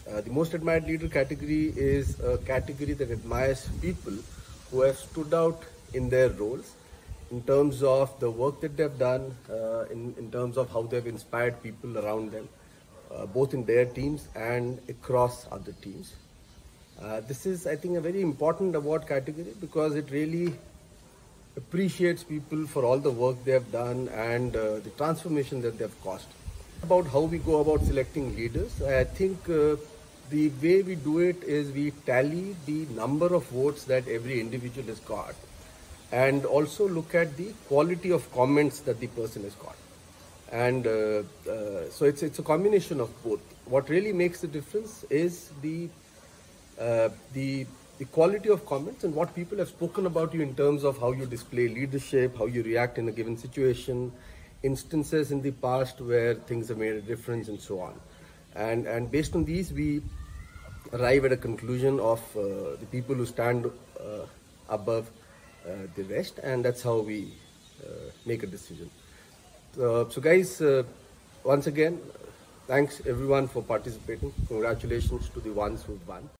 The most admired leader category is a category that admires people who have stood out in their roles in terms of the work that they've done, in terms of how they've inspired people around them, both in their teams and across other teams. This is, I think, a very important award category because it really appreciates people for all the work they have done and the transformation that they've caused. About how we go about selecting leaders, I think the way we do it is we tally the number of votes that every individual has got and also look at the quality of comments that the person has got. And so it's a combination of both. What really makes the difference is the quality of comments and what people have spoken about you in terms of how you display leadership, how you react in a given situation, instances in the past where things have made a difference, and so on. And based on these, we arrive at a conclusion of the people who stand above the rest, and that's how we make a decision. So guys, once again, thanks everyone for participating. Congratulations to the ones who've won.